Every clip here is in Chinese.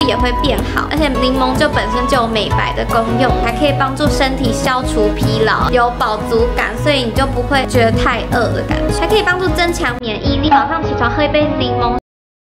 也会变好，而且柠檬就本身就有美白的功用，还可以帮助身体消除疲劳，有饱足感，所以你就不会觉得太饿的感觉，还可以帮助增强免疫力。早上起床喝一杯柠檬。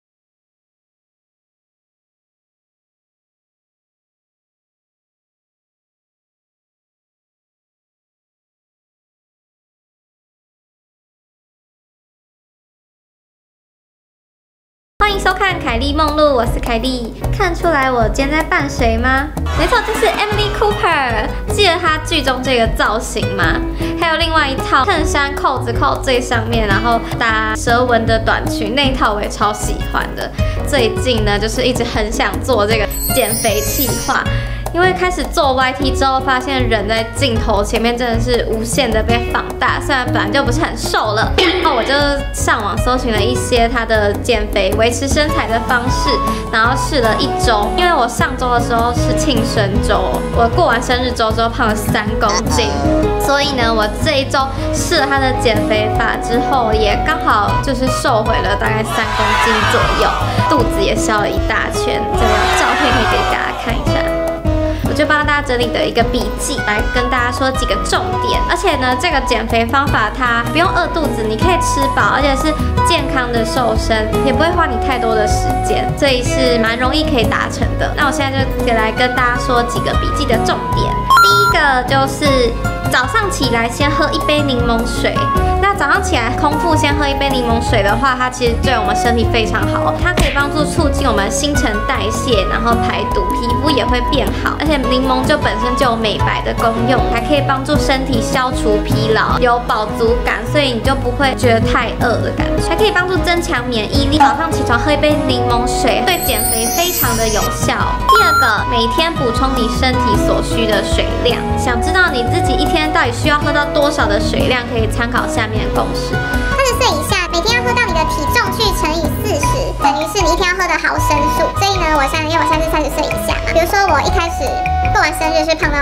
欢迎收看《凯莉梦露》，我是凯莉。看出来我今天在扮谁吗？没错，就是 Emily Cooper。记得她剧中这个造型吗？还有另外一套衬衫扣子扣最上面，然后搭蛇纹的短裙，那一套我也超喜欢的。最近呢，就是一直很想做这个减肥计划。 因为开始做 YT 之后，发现人在镜头前面真的是无限的被放大。虽然本来就不是很瘦了，然后我就上网搜寻了一些他的减肥、维持身材的方式，然后试了1周。因为我上周的时候是庆生周，我过完生日周之后胖了3公斤，所以呢，我这一周试了他的减肥法之后，也刚好就是瘦回了大概3公斤左右，肚子也消了一大圈。这个照片可以给大家看一下。 我就帮大家整理的一个笔记，来跟大家说几个重点。而且呢，这个减肥方法它不用饿肚子，你可以吃饱，而且是健康的瘦身，也不会花你太多的时间，所以是蛮容易可以达成的。那我现在就来跟大家说几个笔记的重点。第一个就是早上起来先喝1杯柠檬水。那早上起来空腹先喝1杯柠檬水的话，它其实对我们身体非常好，它可以帮助促进我们新陈代谢，然后排毒，皮肤也会变好，而且 柠檬就本身就有美白的功用，还可以帮助身体消除疲劳，有饱足感，所以你就不会觉得太饿的感觉，还可以帮助增强免疫力。早上起床喝1杯柠檬水，对减肥非常的有效。第二个，每天补充你身体所需的水量。想知道你自己一天到底需要喝到多少的水量，可以参考下面的公式。 20岁以下，每天要喝到你的体重去乘以40，等于是你一天要喝的毫升数。所以呢，因为我现在是30岁以下嘛，比如说我一开始过完生日是胖到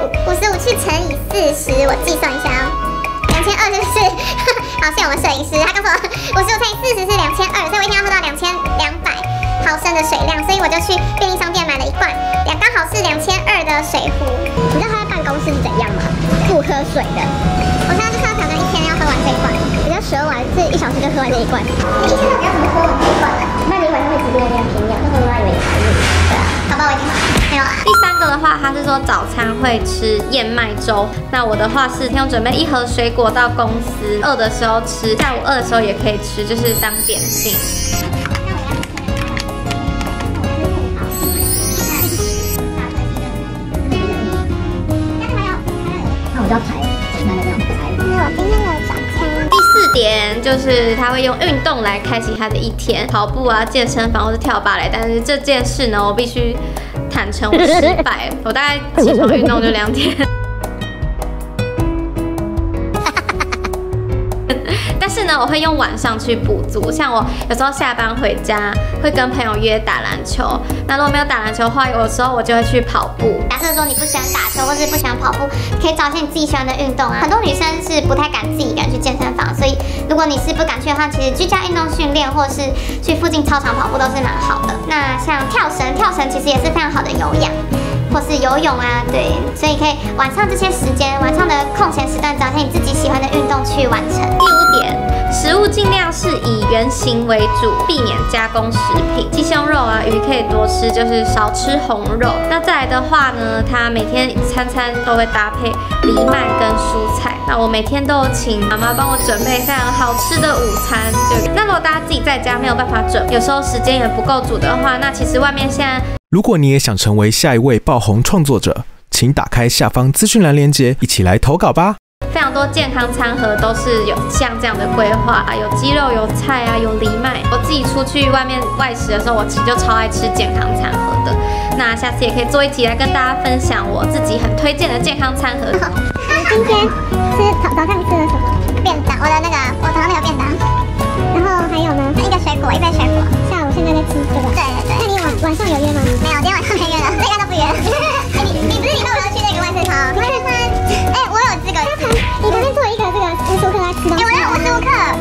55去乘以40，我计算一下哦，22是不是？好，谢谢我们摄影师，他告诉我55乘以40是2200，所以我一天要喝到2200毫升的水量，所以我就去便利商店买了1罐，刚好是2200的水壶。你知道他在办公室是怎样吗？不喝水的。我现在就是要挑战1天要喝完这一罐。 12完是1小时就喝完这一罐，你一天到底要怎么喝完这一罐啊？那你晚上会吃便当营养，那会不会以为你怀孕？对啊，好吧，我已经没有了。 第3个的话，他是说早餐会吃燕麦粥，那我的话是天准备1盒水果到公司，饿的时候吃，下午饿的时候也可以吃，就是当点心。 那我就要排，哪个要排？这是我今天的早餐。 第4点就是他会用运动来开启他的一天，跑步啊、健身房或是跳芭蕾。但是这件事呢，我必须坦诚我失败了。我大概起床运动就2天。但是呢，我会用晚上去补足。像我有时候下班回家会跟朋友约打篮球，那如果没有打篮球的话，有时候我就会去跑步。 假设说你不喜欢打球或是不喜欢跑步，可以找一些你自己喜欢的运动啊。很多女生是不太敢自己去健身房，所以如果你是不敢去的话，其实居家运动训练或是去附近操场跑步都是蛮好的。那像跳绳其实也是非常好的有氧。 或是游泳啊，对，所以可以晚上这些时间，晚上的空闲时段，找些你自己喜欢的运动去完成。 第5点，食物尽量是以原形为主，避免加工食品。鸡胸肉啊、鱼可以多吃，就是少吃红肉。那再来的话呢，它每天餐都会搭配藜麦跟蔬菜。那我每天都有请妈妈帮我准备非常好吃的午餐。对，那如果大家自己在家没有办法准，有时候时间也不够煮的话，那其实外面现在。 如果你也想成为下一位爆红创作者，请打开下方资讯栏链接，一起来投稿吧。 非常多健康餐盒都是有像这样的规划啊，有鸡肉、有菜啊，有藜麦。我自己出去外面外食的时候，我其实就超爱吃健康餐盒的。那下次也可以做一集来跟大家分享我自己很推荐的健康餐盒。 今天早上吃了什么？便当，我早上那个便当。然后还有呢，一个水果，1杯水果。下午现在在吃这个。对。那你晚上有约吗？没有，今天晚上没约了，这个都不约。你不是礼拜5要去那个万岁堂？你会吗？我有这个。你旁边做一个这个无时无刻在吃东西。我要无时无刻，然后叫出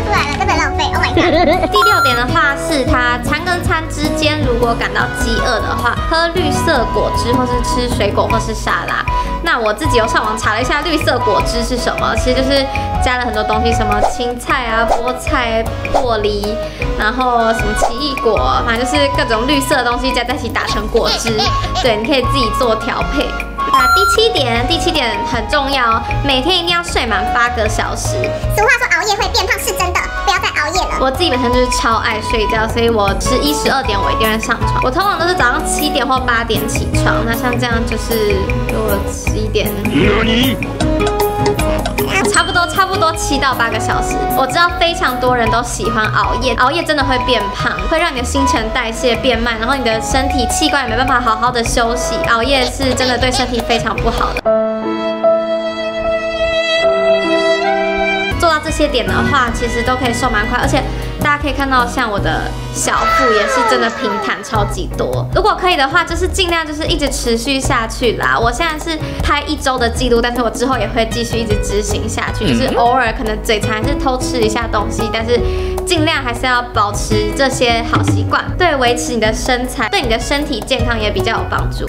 出来了，根本浪费。Oh my god！ 第6点的话是它餐跟餐之间，如果感到饥饿的话，喝绿色果汁或是吃水果或是沙拉。那我自己有上网查了一下绿色果汁是什么，其实就是加了很多东西，什么青菜啊、菠菜、洛梨，然后什么奇异果，反正就是各种绿色的东西加在一起打成果汁。对，你可以自己做调配。第七点很重要哦，每天一定要睡满8个小时。 俗话说熬夜会变胖是真的，不要再熬夜了。 我自己本身就是超爱睡觉，所以我11、12点我一定会上床。我通常都是早上7点或8点起床，那像这样就是我11点。差不多7到8个小时。我知道非常多人都喜欢熬夜，熬夜真的会变胖，会让你的新陈代谢变慢，然后你的身体器官也没办法好好的休息。熬夜是真的对身体非常不好的。做到这些点的话，其实都可以瘦蛮快，而且大家可以看到，像我的小腹也是真的平坦超级多。如果可以的话，就是尽量就是一直持续下去啦。我现在是拍1周的记录，但是我之后也会继续一直执行下去，就是偶尔可能嘴馋还是偷吃一下东西，但是尽量还是要保持这些好习惯，对维持你的身材，对你的身体健康也比较有帮助。